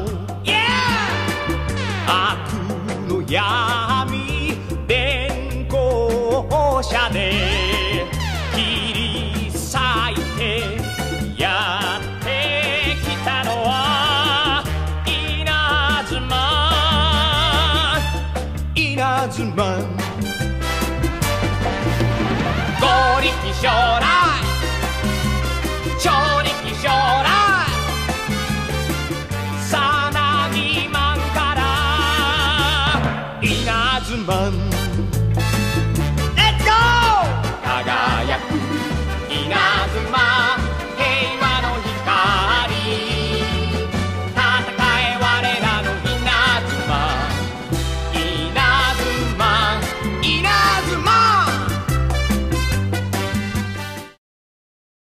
悪の闇電光車で切り裂いてやってきたのは稲妻剛力将来超力将来さなぎマンから稲妻